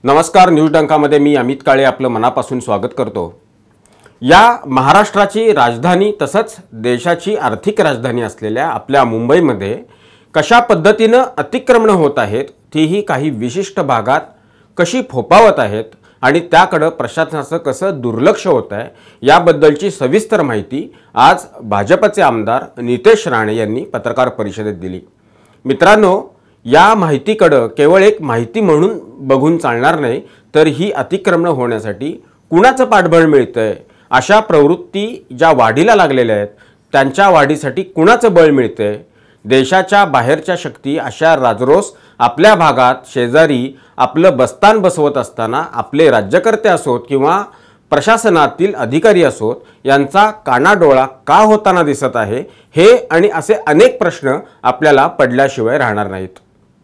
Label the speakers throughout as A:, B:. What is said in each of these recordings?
A: नमस्कार, न्यूज डंकामध्ये मी अमित काळे आपलं मनापासून स्वागत करतो। या महाराष्ट्राची राजधानी तसंच देशाची आर्थिक राजधानी असलेल्या आपल्या मुंबईमध्ये कशा पद्धतीने अतिक्रमण होत आहेत, तीही काही विशिष्ट भागात कशी फोपावत आहेत आणि त्याकडे प्रशासनाचं कसं दुर्लक्ष होत आहे याबद्दलची सविस्तर माहिती आज भाजपचे आमदार नितेश राणे यांनी पत्रकार परिषदेत दिली। मित्रांनो, या माहितीकडे केवळ एक माहिती म्हणून बघून चालणार नाही, तर ही अतिक्रमण होण्यासाठी कुणाचं पाठबळ मिळतंय, अशा प्रवृत्ती ज्या वाढीला लागलेल्या आहेत त्यांच्या वाढीसाठी कुणाचं बळ मिळतंय, देशाच्या बाहेरच्या शक्ती अशा राजरोस आपल्या भागात शेजारी आपलं बस्तान बसवत असताना आपले राज्यकर्ते असोत किंवा प्रशासनातील अधिकारी असोत यांचा कानाडोळा का होताना दिसत आहे, हे आणि असे अनेक प्रश्न आपल्याला पडल्याशिवाय राहणार नाहीत।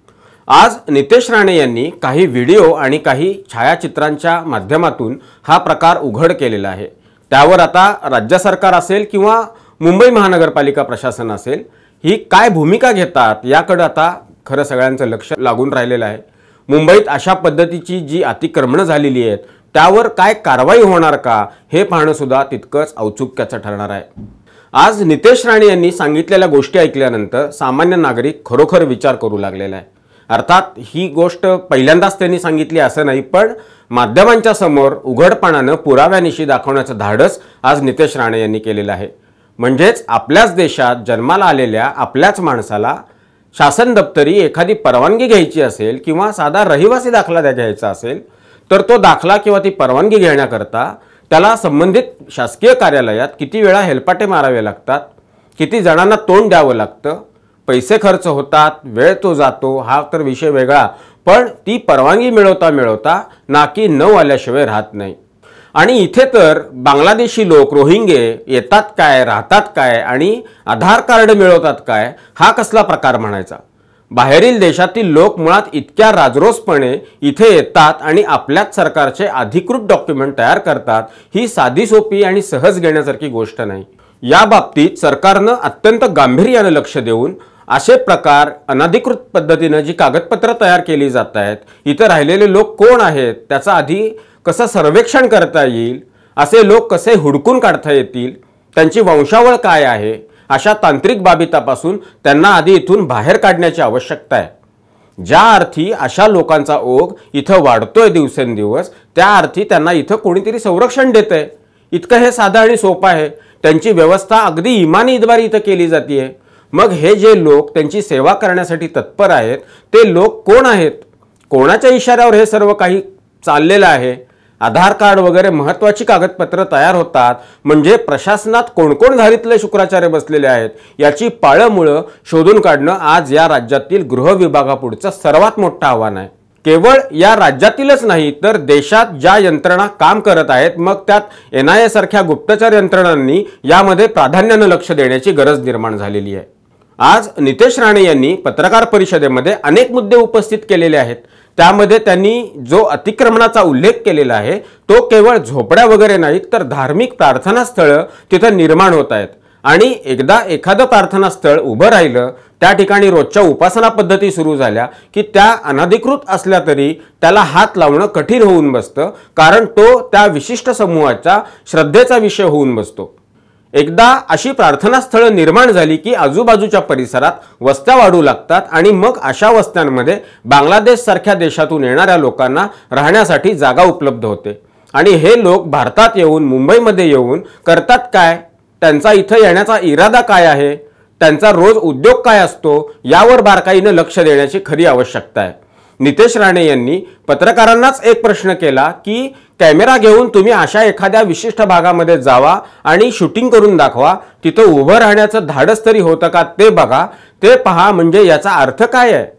A: आज नितेश राणे यांनी काही व्हिडिओ आणि काही छायाचित्रांच्या माध्यमातून हा प्रकार उघड केलेला आहे। त्यावर आता राज्य सरकार असेल किंवा मुंबई महानगरपालिका प्रशासन असेल, ही काय भूमिका घेतात याकडे आता खरं सगळ्यांचं लक्ष लागून राहिलेलं आहे। मुंबईत अशा पद्धतीची जी अतिक्रमण झालेली आहेत त्यावर काय कारवाई होणार का, हे पाहणं सुद्धा तितकंच औत्सुक्याचं ठरणार आहे। आज नितेश राणे यांनी सांगितलेल्या गोष्टी ऐकल्यानंतर सामान्य नागरिक खरोखर विचार करू लागलेला आहे। अर्थात ही गोष्ट पहिल्यांदाच त्यांनी सांगितली असं नाही, पण माध्यमांच्या समोर उघडपणाने पुराव्यानिशी दाखवण्याचं धाडस आज नितेश राणे यांनी केलेलं आहे। म्हणजेच आपल्याच देशात जन्माला आलेल्या आपल्याच माणसाला शासन दप्तरी एखादी परवानगी घ्यायची असेल किंवा साधा रहिवासी दाखला घ्यायचा असेल, तर तो दाखला किंवा ती परवानगी घेण्याकरता त्याला संबंधित शासकीय कार्यालयात किती वेळा हेलपाटे मारावे लागतात, किती जणांना तोंड द्यावं लागतं, पैसे खर्च होतात, वेळ तो जातो, हा तर विषय वेगळा, पण ती परवानगी मिळवता नाकी नऊ आल्याशिवाय राहत नाही। आणि इथे तर बांगलादेशी लोक रोहिंगे येतात काय, राहतात काय आणि आधार कार्ड मिळवतात काय, हा कसला प्रकार म्हणायचा। बाहेरील देशातील लोक मुळात इतक्या राजरोसपणे इथे येतात आणि आपल्याच सरकारचे अधिकृत डॉक्युमेंट तयार करतात, ही साधी सोपी आणि सहज घेण्यासारखी गोष्ट नाही। या बाबतीत सरकारने अत्यंत गांभीर्याने लक्ष देऊन असे प्रकार अनधिकृत पद्धतीने जी कागदपत्र तयार केली जात आहेत, इथे राहिलेले लोक कोण आहेत त्याचा आधी कसं सर्वेक्षण करता येईल, असे लोक कसे हुडकून काढता येतील, त्यांची वंशावळ काय आहे, अशा तांत्रिक बाबी तपासून त्यांना आधी इथून बाहेर काढण्याची आवश्यकता आहे। ज्या अर्थी अशा लोकांचा ओघ इथं वाढतोय दिवसेंदिवस, त्या अर्थी त्यांना इथं कोणीतरी संरक्षण देतंय। इतकं हे साधं आणि सोपं आहे। त्यांची व्यवस्था अगदी इमानी इतबारी इथं केली जाते। मग हे जे लोक त्यांची सेवा करण्यासाठी तत्पर आहेत ते लोक कोण आहेत, कोणाच्या इशाऱ्यावर हे सर्व काही चाललेलं आहे, आधार कार्ड वगैरे महत्त्वाची कागदपत्र तयार होतात, म्हणजे प्रशासनात कोण धारीतले शुक्राचार्य बसलेले आहेत याची पाळंमुळं शोधून काढणं आज या राज्यातील गृह विभागापुढचं सर्वात मोठं आव्हान आहे। केवळ या राज्यातीलच नाही तर देशात ज्या यंत्रणा काम करत आहेत, मग त्यात NIA सारख्या गुप्तचर यंत्रणांनी यामध्ये प्राधान्याने लक्ष देण्याची गरज निर्माण झालेली आहे। आज नितेश राणे यांनी पत्रकार परिषदेमध्ये अनेक मुद्दे उपस्थित केलेले आहेत। त्यामध्ये त्यांनी जो अतिक्रमणाचा उल्लेख केलेला आहे तो केवळ झोपड्या वगैरे नाहीत, तर धार्मिक प्रार्थनास्थळ तिथे निर्माण होत आहेत आणि एकदा एखादं प्रार्थनास्थळ उभं राहिलं, त्या ठिकाणी रोजच्या उपासना पद्धती सुरू झाल्या की त्या अनधिकृत असल्या तरी त्याला हात लावणं कठीण होऊन बसतं, कारण तो त्या विशिष्ट समूहाचा श्रद्धेचा विषय होऊन बसतो। एकदा अशी प्रार्थनास्थळ निर्माण झाली की आजूबाजूच्या परिसरात वस्त्या वाढू लागतात आणि मग अशा वस्त्यांमध्ये बांगलादेश सारख्या देशातून येणाऱ्या लोकांना राहण्यासाठी जागा उपलब्ध होते। आणि हे लोक भारतात येऊन मुंबईमध्ये येऊन करतात काय, त्यांचा इथं येण्याचा इरादा काय आहे, त्यांचा रोज उद्योग काय असतो, यावर बारकाईने लक्ष देण्याची खरी आवश्यकता आहे। नितेश राणे यांनी पत्रकारांनाच एक प्रश्न केला की कॅमेरा घेऊन तुम्ही अशा एखाद्या विशिष्ट भागामध्ये जावा आणि शूटिंग करून दाखवा, तिथं उभं राहण्याचं धाडस तरी होतं का ते बघा, ते पहा, म्हणजे याचा अर्थ काय आहे।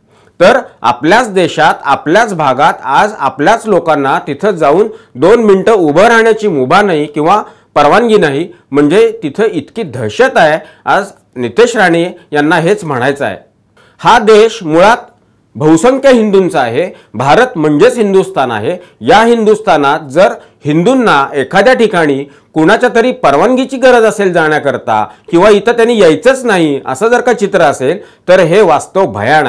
A: तर आपल्याच देशात आपल्याच भागात आज आपल्याच लोकांना तिथं जाऊन 2 मिनिटं उभं राहण्याची मुभा नाही किंवा परवानगी नाही, म्हणजे तिथं इतकी दहशत आहे। आज नितेश राणे यांना हेच म्हणायचं आहे। हा देश मुळात बहुसंख्य हिंदूंचा आहे, भारत म्हणजेच हिंदुस्थान आहे। या हिंदुस्थानात जर हिंदूंना एखाद्या ठिकाणी कुणाच्या तरी परवानगीची गरज असेल जाण्याकरता किंवा इथं त्यांनी यायचंच नाही असं जर का चित्र असेल तर हे वास्तव भयान आहे।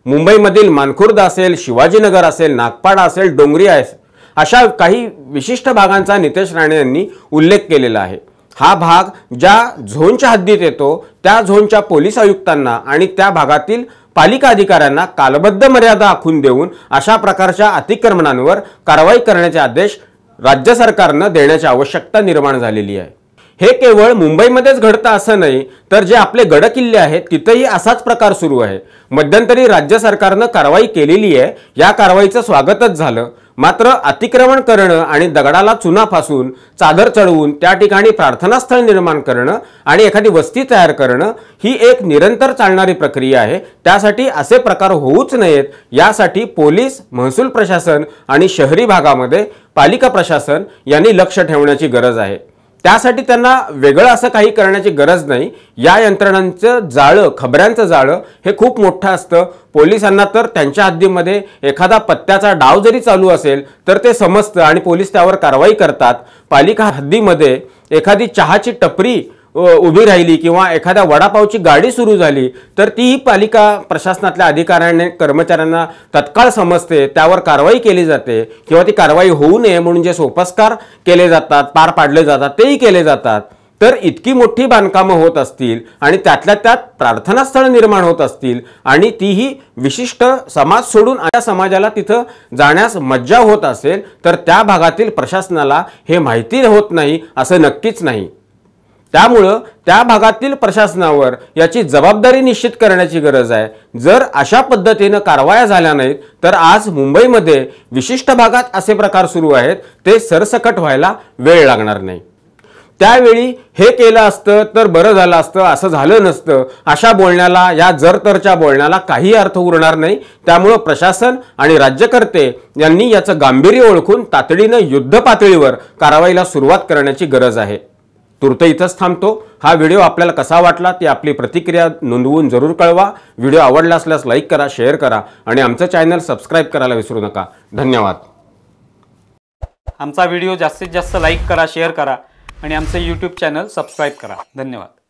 A: मुंबईमधील मानखुर्द असेल, शिवाजीनगर असेल, नागपाडा असेल, डोंगरी आहे, अशा काही विशिष्ट भागांचा नितेश राणे यांनी उल्लेख केलेला आहे। हा भाग ज्या झोनच्या हद्दीत येतो त्या झोनच्या पोलीस आयुक्तांना आणि त्या भागातील पालिका अधिकाऱ्यांना कालबद्ध मर्यादा आखून देऊन अशा प्रकारच्या अतिक्रमणांवर कारवाई करण्याचे आदेश राज्य सरकारने देण्याची आवश्यकता निर्माण झालेली आहे। हे केवळ मुंबईमध्येच घडतं असं नाही, तर जे आपले गडकिल्ले आहेत तिथेही असाच प्रकार सुरू आहे। मध्यंतरी राज्य सरकारने कारवाई केलेली आहे, या कारवाईचं स्वागतच झालं। मात्र अतिक्रमण करणं आणि दगडाला चुना फासून चादर चढवून त्या ठिकाणी प्रार्थनास्थळ निर्माण करणं आणि एखादी वस्ती तयार करणं ही एक निरंतर चालणारी प्रक्रिया आहे। त्यासाठी असे प्रकार होऊच नयेत यासाठी पोलीस, महसूल प्रशासन आणि शहरी भागामध्ये पालिका प्रशासन यांनी लक्ष ठेवण्याची गरज आहे। त्यासाठी त्यांना वेगळं असं काही करण्याची गरज नाही। या यंत्रणांचं जाळं, खबऱ्यांचं जाळं हे खूप मोठं असतं। पोलिसांना तर त्यांच्या हद्दीमध्ये एखादा पत्त्याचा डाव जरी चालू असेल तर ते समजतं आणि पोलीस त्यावर कारवाई करतात। पालिका हद्दीमध्ये एखादी चहाची टपरी उभी राहिली किंवा एखाद्या वडापावची गाडी सुरू झाली तर ती पालिका प्रशासनातल्या अधिकाऱ्यांना, कर्मचाऱ्यांना तत्काळ समजते, त्यावर कारवाई केली जाते किंवा ती कारवाई होऊ नये म्हणून जे सोपस्कार केले जातात, पार पाडले जातात तेही केले जातात। तर इतकी मोठी बांधकामं होत असतील आणि त्यातल्या त्यात प्रार्थनास्थळ निर्माण होत असतील आणि तीही विशिष्ट समाज सोडून त्या समाजाला तिथं जाण्यास मज्जा होत असेल तर त्या भागातील प्रशासनाला हे माहिती होत नाही असं नक्कीच नाही। त्यामुळे त्या भागातील प्रशासनावर याची जबाबदारी निश्चित करण्याची गरज आहे। जर अशा पद्धतीने कारवाया झाल्या नाहीत तर आज मुंबईमध्ये विशिष्ट भागात असे प्रकार सुरू आहेत ते सरसकट व्हायला वेळ लागणार नाही। त्यावेळी हे केलं असतं तर बरं झालं असतं, असं झालं नसतं, अशा बोलण्याला, या जरतरच्या बोलण्याला काही अर्थ उरणार नाही। त्यामुळे प्रशासन आणि राज्यकर्ते यांनी याचं गांभीर्य ओळखून तातडीने युद्ध पातळीवर कारवाईला सुरुवात करण्याची गरज आहे। तुर्त इथंच थांबतो। हा व्हिडिओ आपल्याला कसा वाटला ती आपली प्रतिक्रिया नोंदवून जरूर कळवा। व्हिडिओ आवडला असल्यास लाईक करा, शेअर करा आणि आमचं चॅनल सबस्क्राइब करायला विसरू नका। धन्यवाद।
B: आमचा व्हिडिओ जास्तीत जास्त लाईक करा, शेअर करा आणि आमचे YouTube चॅनल सबस्क्राइब करा। धन्यवाद।